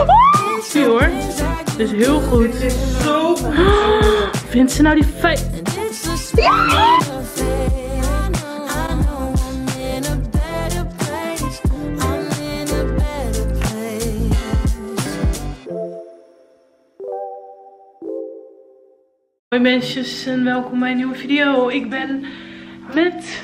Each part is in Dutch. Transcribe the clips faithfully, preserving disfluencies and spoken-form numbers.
Oh, zie je hoor. Dit is heel goed. Dit is zo goed. Oh, vindt ze nou die feit? Ja! Hoi mensjes en welkom bij een nieuwe video. Ik ben met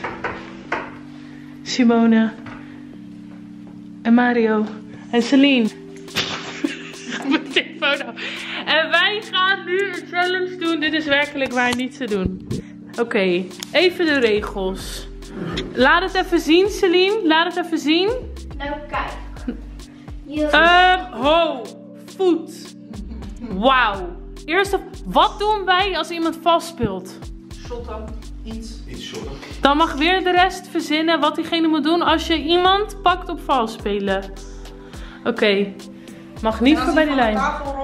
Simone en Mario en Celine. Mijn telefoon af. En wij gaan nu een challenge doen. Dit is werkelijk waar niet te doen. Oké, okay, even de regels. Laat het even zien, Celine. Laat het even zien. Nou, kijk. Ehm, uh, ho, voet. Wauw. Eerst, wat doen wij als iemand vast speelt? Shotten. Iets. Iets shotten. Dan mag weer de rest verzinnen wat diegene moet doen als je iemand pakt op vals spelen. Oké. Okay. Mag niet voorbij die lijn.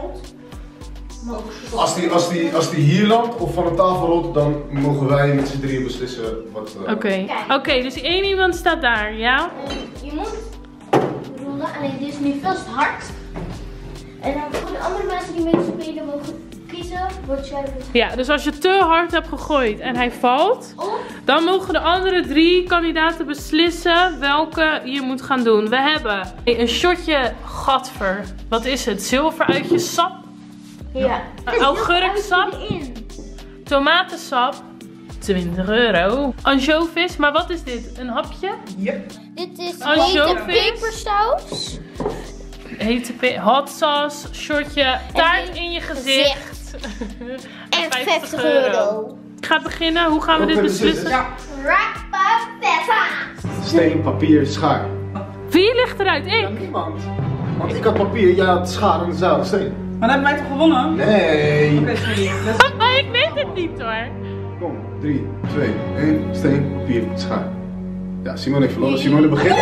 Als die, als, die, als die hier landt of van de tafel rolt, dan mogen wij met z'n drieën beslissen wat... Oké. Uh... Oké, okay. okay, dus één iemand staat daar, ja? Je moet rollen, alleen dit is nu veel te hard. En dan voor de andere mensen die meespelen mogen kiezen, wat jij wilt. Ja, dus als je te hard hebt gegooid en hij valt, oh. dan mogen de andere drie kandidaten beslissen welke je moet gaan doen. We hebben een shotje gadver. Wat is het? Zilveruitje sap? Ja. Augurksap? Tomatensap? twintig euro. Ansjovis, maar wat is dit? Een hapje? Yep. Dit is hete pepersaus. Hete hot sauce, shotje, taart in je gezicht. En vijftig euro. Ik ga beginnen. Hoe gaan we dit beslissen? Ja. Steen, papier, schaar. Wie ligt eruit? Ik? Ja, niemand. Want ik had papier, jij had schaar en dezelfde steen. Maar dan hebben wij toch gewonnen? Nee. Oké, sorry. Maar ik weet het niet hoor. Kom, drie, twee, één, steen, papier, schaar. Ja, Simone heeft verloren. Simone begint.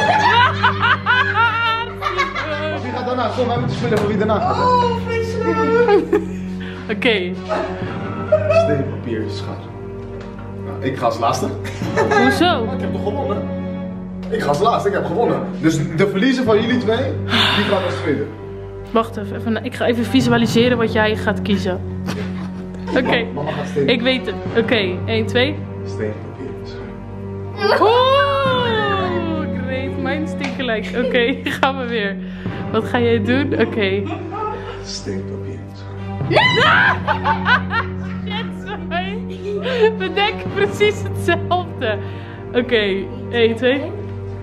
Wie gaat daarna? Kom, wij moeten spelen voor wie daarna gaat. Oh, vreselijk. Oké. Okay. Steen, papier, schaar. Nou, ik ga als laatste. Hoezo? Ik heb toch gewonnen? Ik ga als laatste, ik heb gewonnen. Dus de verliezer van jullie twee, die gaat als tweede. Wacht even, even, ik ga even visualiseren wat jij gaat kiezen. Oké, okay. Ik weet het. Oké, okay. één, twee. Steen, papier, schaar. Oeh, great, mijn stinkerlijk. Oké, okay, gaan we weer. Wat ga jij doen? Oké. Okay. Steen, papier, schaar. Shit, sorry. We denken precies hetzelfde. Oké, okay. één, twee.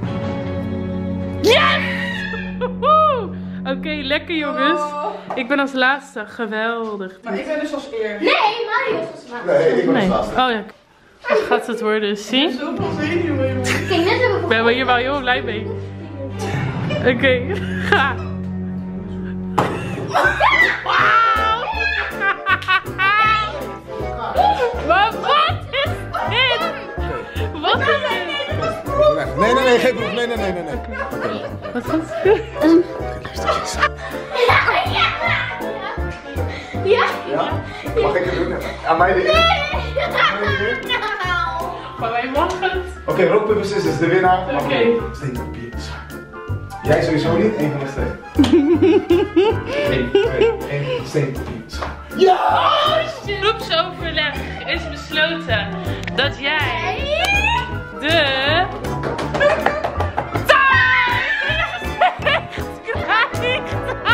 Yes! Oké, okay, lekker jongens. Ik ben als laatste. Geweldig. Maar ik ben dus als eer. Nee, Mario is als laatste. Nee, ik ben als laatste. Oh ja. Wat gaat het worden? Zie? Ik ben zoveel zenuwen, jongen. Kijk, net hebben we Ik ben hier wel heel blij mee. Oké, okay. Ga. Maar wat is dit? Wat is dit? Nee, nee, nee, geen proef. Nee, nee, nee, nee, nee. Wat gaat het? Um. Ja? Ja? Mag ik het doen? Aan mij de eer? Nee! Maar wij mogen het. Oké, okay, rock, paper, scissors, de winnaar. Oké. Okay. Steen, papier, schaar. Jij sowieso niet, één van de steen. één, twee, één, steen, papier, schaar. Ja! Oh shit! Groepsoverleg is besloten dat jij de taart in je gezicht krijgt.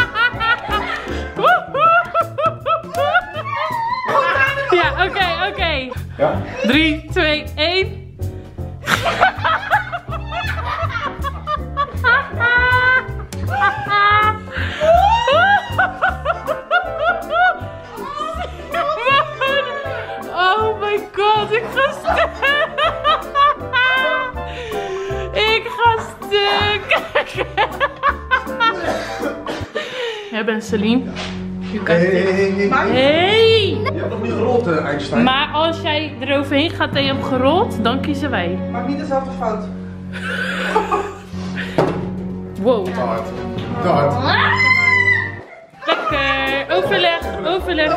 Ja, oké, okay, oké. Okay. Ja? drie, twee, één. Oh my god, ik ga stuk. Ik ga stuk. Jij bent Celine. Hé, hé, hé, hé. Hey! Je hebt nog niet gerold, uh, Einstein. Maar als jij eroverheen gaat en je hebt gerold, dan kiezen wij. Maak niet dezelfde fout. Wow. Te hard. Te hard. Lekker. Overleg, overleg.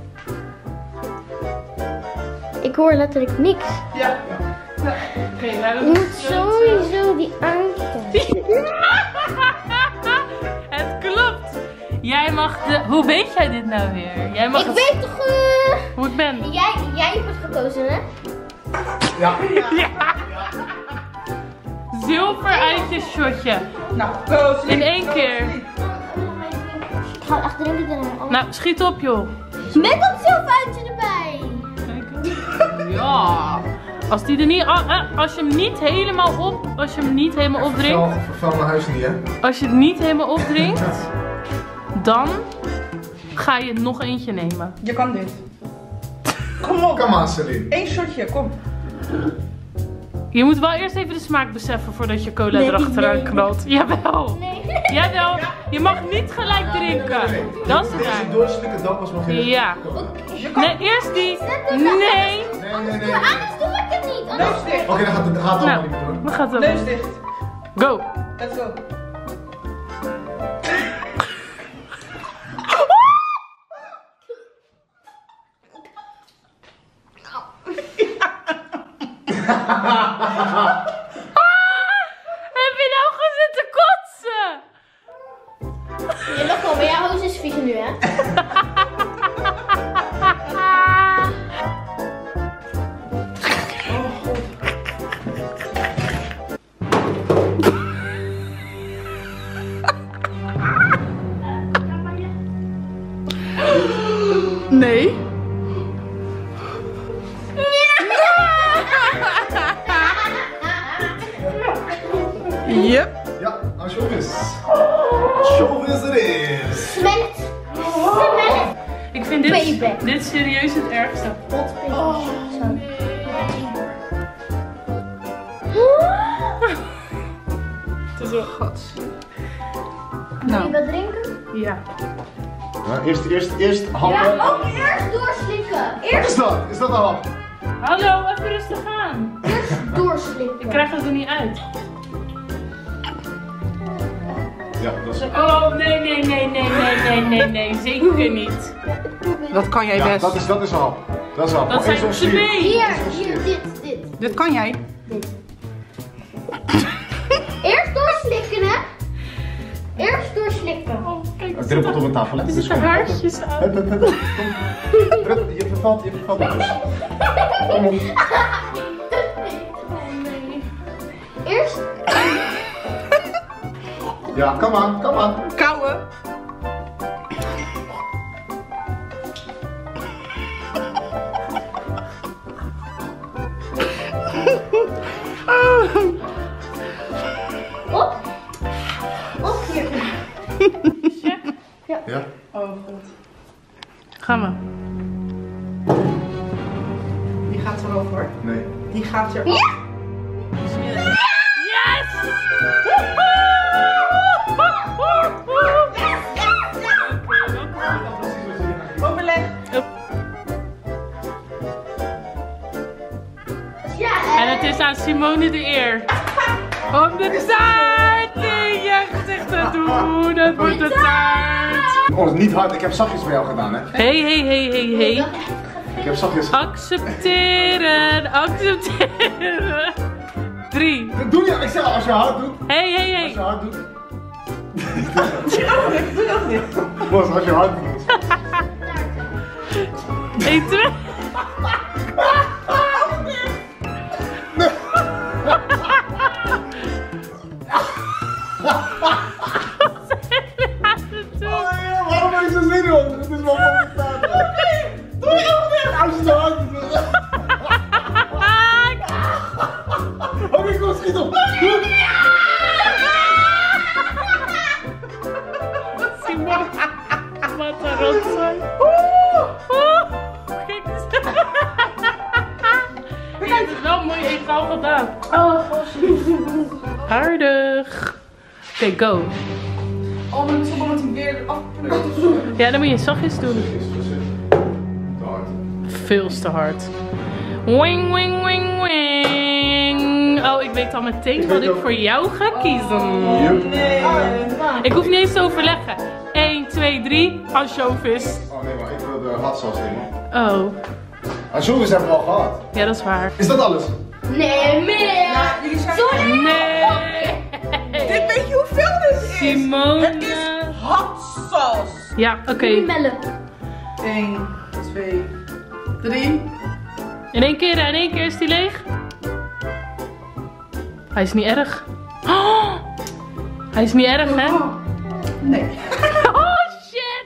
Ik hoor letterlijk niks. Ja. Ja. Ja. Okay, nou, Je moet sowieso die aankijken. Het klopt. Jij mag de... Hoe weet jij dit nou weer? Jij mag Ik het... weet toch... Uh... hoe ik ben. Jij, jij hebt het gekozen, hè? Ja. Ja. Zilver ijsjesshotje. Nou, go. In één keer. Ik ga echt drinken daarna. Nou, schiet op joh. Met dat zilveruitje erbij. Ja. Als, die er niet, als je hem niet helemaal op, als je hem niet helemaal opdrinkt, Vervuil, vervuil mijn huis niet, hè? als je het niet helemaal opdrinkt, dan ga je nog eentje nemen. Je kan dit. Kom op. Kom aan, Celine. Eén shotje, kom. Je moet wel eerst even de smaak beseffen voordat je cola Nee, erachteraan nee. knalt. Jawel. Nee. Jawel. Je mag niet gelijk drinken. Dat is het Deze eigenlijk. doorslikken, dan pas mag je... Ja. Je kan. Nee, eerst die. Nee. Nee, nee, nee. nee. Anders doe ik het niet. Neus Anders... dicht. Oké, dan gaat het, gaat het allemaal Nou, niet meer door. we gaan het Neus doen. dicht. Go. Let's go. Heb je nou gezitten kotsen? Je nog wel, maar jouw hoofd is vies nu, hè? Nee. Yep. Ja, ansjovis. Ansjovis het is. Smelt. Smelt. Ik vind dit, Payback. dit serieus het ergste. Hot Oh, Zo. Het is wel gat. Wil Nou. je wat drinken? Ja. Ja, eerst, eerst, eerst happen. Ja, ook eerst doorslikken. Wat Eerst, is dat? Is dat een hap? Hallo, even rustig aan. eerst doorslikken. Ik krijg het er niet uit. Ja, dat is... Oh, nee, nee, nee, nee, nee, nee, nee, nee. Zeker niet. Dat kan jij Ja, best. dat is, dat is een hap. Dat is een hap. Dat Oh, eerst zijn zo'n slier. twee. Hier, hier, dit, dit. Dit kan jij. Eerst doorslikken, hè? Eerst doorslikken. Oh, kijk Het eens. druppelt op een tafel, hè? Er Dus zitten kom. haartjes aan. Hup, hup, hup, hup. Kom. Druppel, je vervalt, je vervalt dus. Kom op. Oh nee. Eerst. Ja, kom aan, kom aan. Kouwen. Op. Op hier. Ja? Oh god. Gaan we. Die gaat erover hoor. Nee. Die gaat er. Ja! Yes! Overleg. Ja, En het is aan Simone de eer om de taart in je gezicht te doen. Het wordt de taart. Oh, niet hard. Ik heb zachtjes bij jou gedaan, hè? Hey, hey, hey, hey, hey. Ik heb zachtjes... Accepteren, accepteren. Drie. Dat doe je. Ik zeg al, als je hard doet. Hey, hey, Als je hey. hard doet. Doe dat niet. Bos, als je hard doet. Eén, twee. Oh, ja, waarom ben ik zo zenuwachtig? Het is wel van de taart. Doe je ook niet. Als je zo hard doet. Oké, kom, schiet op. Simone, wat een rotzooi. Kijk eens. Je hebt het wel mooi egaal gedaan. Oh, god. Aardig. Oké, go. Oh, dan is het omdat hij weer afplukt. Ja, dan moet je zachtjes doen. Veel te hard. Wing, wing, wing, wing. Oh, ik weet al meteen wat ik voor jou ga kiezen. Nee. Ik hoef niet eens te overleggen. één, twee, drie. Ansjovis. Oh nee, maar ik wil de hot sauce nemen. Oh, Ansjovis hebben we al gehad. ja, dat is waar. Is dat alles? Nee, meer. Ja, jullie zijn... Sorry. Nee. Dit weet je hoeveel dit is? Simone. Het is hot sauce. Ja, oké. Okay. Melk. één, twee, drie. In één keer, in één keer is die leeg. Hij is niet erg. Oh, hij is niet erg, hè? Oh. Nee. Oh, shit!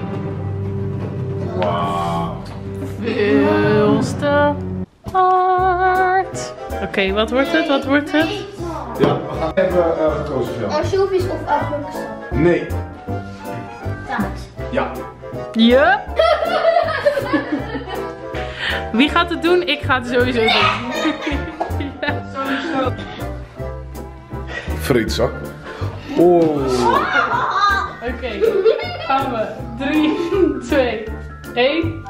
Wauw. Veel te hard. Oké, okay, wat wordt het? Wat wordt het? Ja, we gaan even uh, gekozen film. Ansjovis of augurkensap? Nee. Taart. Ja. Ja. Wie gaat het doen? Ik ga het sowieso doen. Ja. Sowieso. Frietzak. Oh. Oké, okay, gaan we. drie, twee, één.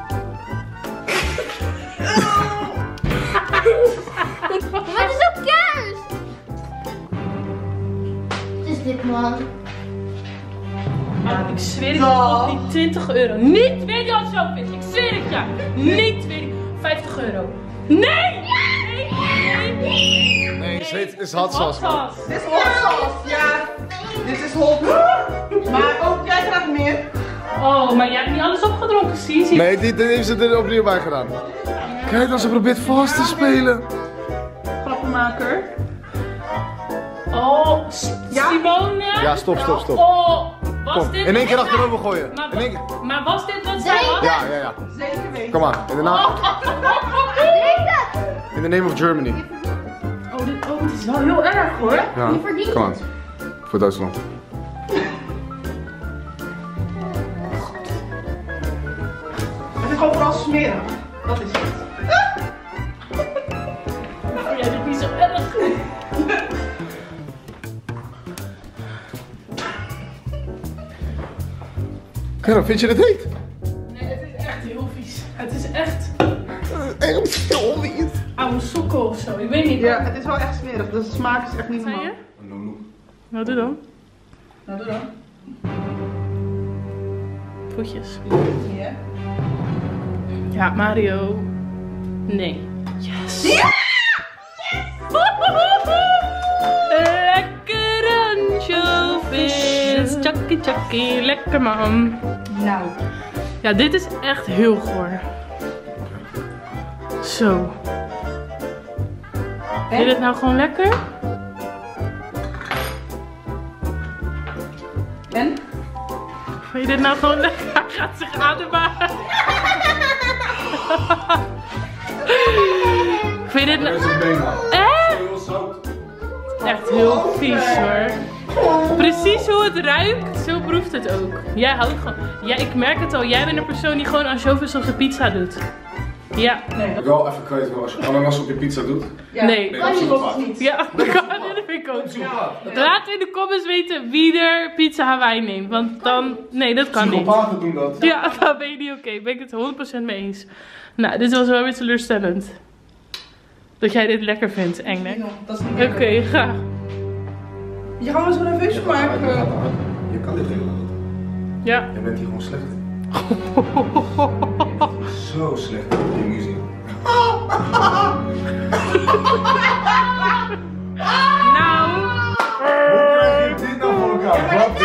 Wat is ook kerst? Het is dit, man. Oh, ik zweer het op die twintig euro. Niet weer die ansjovis. Ik zweer het ja. Niet weer die vijftig euro. Nee! Nee! Nee! Nee, het is, is hot sauce, man. Dit is hot sauce, ja. Dit is hot. Maar ook jij krijgt meer. Oh, maar jij hebt niet alles opgedronken, zie je? Nee, dit, dit heeft ze er opnieuw bij gedaan. Kijk dan, ze probeert vast te spelen. Grappenmaker. Oh, Ja? Simone. Ja, stop, stop, stop. Oh, was Kom, dit... in één keer achterover gooien. Maar, In één keer. maar was dit wat zij had? Ja, ja, ja. Zeker weten. Kom maar. In de naam. In the name of Germany. Oh, dit, oh, dit is wel heel erg hoor. Ja, Die verdient kom aan. het. Voor Duitsland. Het is overal smerig. Dat is het. Oh, ja, dit is niet zo erg. Karel, vind je dit heet? Nee, het is echt heel vies. Het is echt Echt heel vies. oude sokken of zo. Ik weet niet. Ja, het is wel echt smerig. De smaak is echt niet Zei normaal. je? Nou, doe dan. Nou, doe dan. Voetjes. Ja. Ja, Mario. Nee. Yes. Ja! Lekker ansjovis. Chucky chucky. Lekker man. Nou. Ja, dit is echt heel goor. Zo. Vind je dit nou gewoon lekker? En? Vind je dit nou gewoon lekker? Hij gaat zich ademen. Vind je dit nou... Dat is een been, man. Eh? Heel zout. Echt heel vies hoor. Precies hoe het ruikt, zo proeft het ook. Jij houdt gewoon... Ja, ik merk het al. Jij bent een persoon die gewoon ansjovis op zijn pizza doet. Ja. Nee, dat Wel even kwijt, als je ananas op je pizza doet. ja. Nee. Nee, dat is klopt niet. niet. Ja, dat kan. Dat vind ik ook. Laat in de comments weten wie er pizza Hawaii neemt. Want dan... Nee, dat kan niet. Psychopaten doen dat. Ja, dat ben je niet oké. Ben ik het honderd procent mee eens. Nou, dit was wel weer teleurstellend. Dat jij dit lekker vindt, Engnek. Dat is niet Oké, lekker. graag. Je gaat me zo'n nerveus maken. Je kan dit helemaal niet. Ja. Je bent hier gewoon slecht in. Zo slecht in je muziek. Nou. Hoe krijg je dit nou voor elkaar? Wat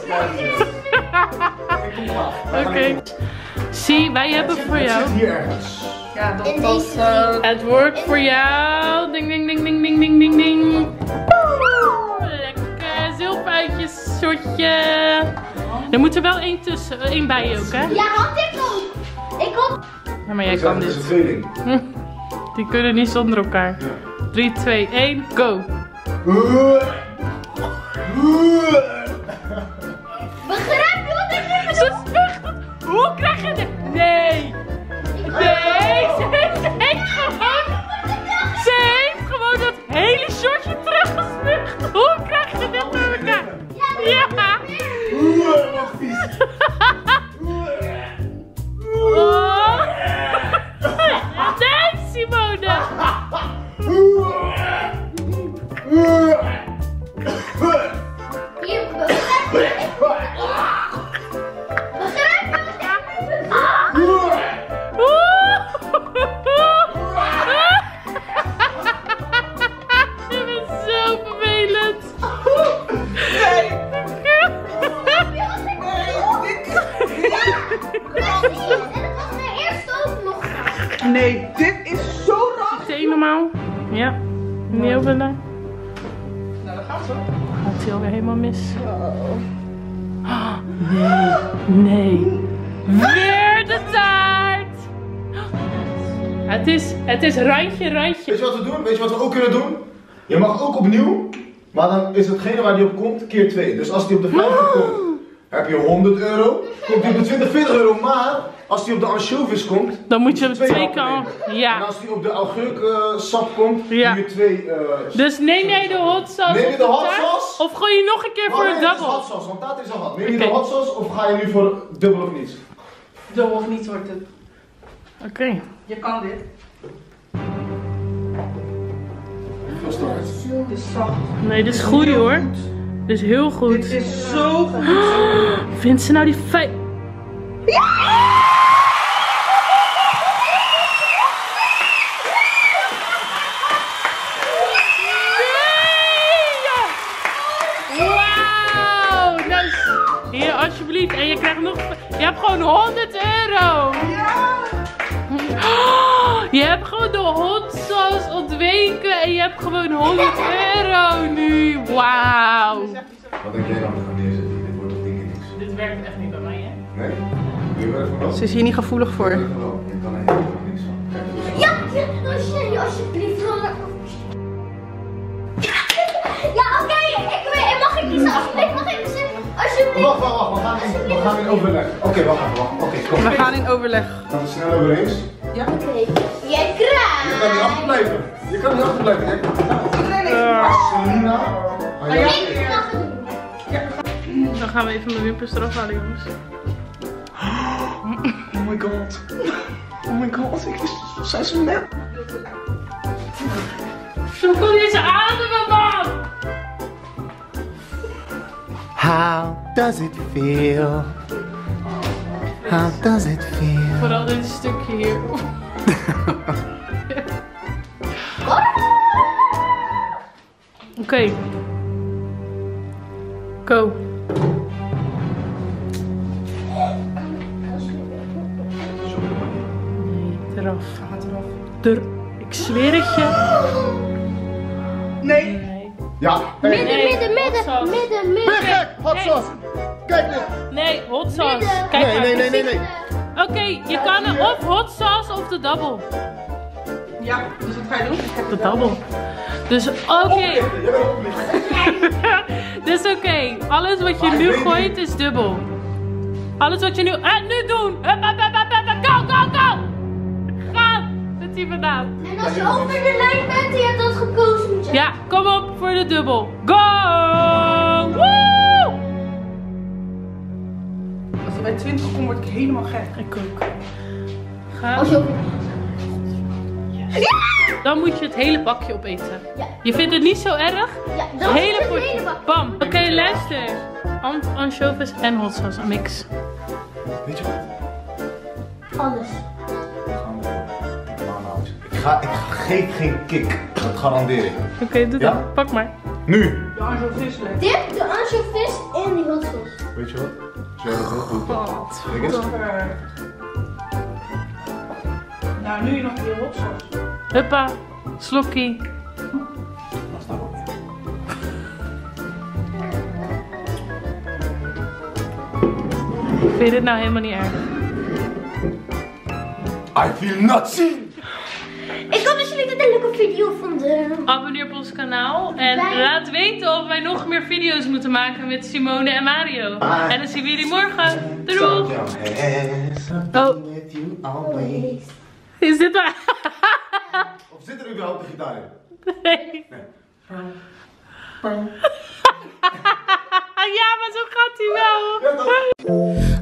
de Oké. Zie, wij hebben voor jou. Het zit hier ergens. Ja, dat In dat... deze eh, Het wordt voor jou. Ding, ding, ding, ding, ding, ding, ding, ding. Lekker zilfuitjes, shotje. Er moet er wel één tussen, één bij je ook, hè? Ja, had ik ook. Ik had... Ja, maar jij Het kan is een dit. tweeling. Die kunnen niet zonder elkaar. drie, twee, één, go. Begrijp je wat ik nu Ze spuugt. Hoe krijg je dit? Nee. Nee, ze heeft, ze heeft gewoon... Ze heeft gewoon dat hele shortje teruggespuugd. Hoe krijg je dit door elkaar? Ja. Wat vies. Oh. Nee, Simone. Hier, begrijp je? Begrijp je? Je bent zo vervelend. Nee. Begrijp je wat ik nee, dit is zo rap. Thee normaal. Ja. Niet over daar. Nou, dat gaat zo. Gaat hij alweer helemaal mis. Oh, nee. Nee. Weer de taart. Het is, het is randje, randje. Weet je wat we doen? Weet je wat we ook kunnen doen? Je mag ook opnieuw, maar dan is hetgene waar die op komt keer twee. Dus als die op de vijftig komt, heb je honderd euro. Komt die op de twintig, veertig euro. Maar als die op de ansjovis komt, Dan moet je hem twee happen keer. nemen. En Ja. als die op de augurksap komt, Ja. doe je twee. eh, Dus neem jij de hot sauce Neem je op de hot taart? sauce? Of gooi je nog een keer Oh, voor nee, de het is dubbel? hot sauce, want taart is al gehad. Neem je Oké. de hot sauce of ga je nu voor dubbel of niets? Dubbel of niet wordt het. Oké. Je kan dit. Veel sterker. Dit is zacht. Nee, dit is goed hoor. Dit is heel goed. Dit is zo goed. Vindt ze nou die feit? Nee! Wauw! Nice. Hier, alsjeblieft. En je krijgt nog... Je hebt gewoon honderd euro. Ja! Oh, je hebt gewoon de hot sauce ontweken en je hebt gewoon honderd euro nu. Wauw. Wat denk jij dan gaan neerzetten? Dit wordt toch denk ik niks? Dit werkt echt niet bij mij, hè? Nee? Doe je werk van wel? Ze is hier niet gevoelig voor. Je kan er helemaal niks van. Kijk, dat is- Ja, ja, alsjeblieft, alsjeblieft. Ja, oké, ik wil, mag ik kiezen? Alsjeblieft, mag ik kiezen? Alsjeblieft. Wacht, wacht, wacht. We gaan in, we gaan in overleg. Oké, wacht even, wacht. Oké, kom. We gaan in overleg. Gaan we snel over eens? Ja? Oké, jij Je kan niet krijgt. achterblijven. Je kan niet achterblijven. Jij- Iedereen heeft Selina. Ah, ja. Ik mag het doen. Dan gaan we even mijn wimpers eraf halen, jongens. Oh my god. Oh my god, ik is, zijn ze net. Zo kon je ze ademen, man! How does it feel? How does it feel? Vooral dit stukje hier. Oké. Go. Nee, eraf. Gaat eraf. Er. Ik zweer het je. Nee. Nee. Ja. Midden, Nee, midden, midden, hot sauce. midden, Ben je midden. gek? Hot sauce. Kijk dit. Nee, hot sauce. Midden. Kijk Nee, maar. nee, nee, nee, nee. Oké, je kan er of hot sauce of de double. Ja, dus wat ga je doen? De double. Dus oké. Dus oké. Alles wat je Maar nu ik weet gooit is dubbel. Alles wat je nu... Eh, nu doen! Hup, hup, hup, hup, hup, Go, go, go! Ga! Met die vandaan. En als je over de lijn bent en je hebt dat gekozen, moet je... Ja, kom op voor de dubbel. Go! Woo! Als je bij twintig komt, word ik helemaal gek. Ik ook. Ga. Als je over... Dan moet je het hele bakje opeten. Ja. Je vindt het niet zo erg? Ja, dat is Hele het potje. hele bak. Bam. Oké, luister. An anchovies en hot sauce mix. Weet je wat? Alles. Gaan we normaal Ik ga, ik geef geen kick. Dat garandeer ik. Oké, doe Ja? dat. Pak maar. Nu. De anchovies leuk. Dip, de anchovies en die hot sauce. Weet je wat? Zo dat heel goed. Wat? Kijk eens. Nou, nu nog een keer hot sauce. Huppa. Slokkie. Dat staat ook niet. Vind je dit nou helemaal niet erg? I feel nothing. Ik hoop dat jullie dit een leuke video vonden. Abonneer op ons kanaal. En Wij- laat weten of wij nog meer video's moeten maken met Simone en Mario. Bye. En dan zien we jullie morgen. Doei doei. Oh, Always. is dit waar? Of zit er überhaupt een gitaar in? Nee. Ja, maar zo gaat hij wel. Ja, toch?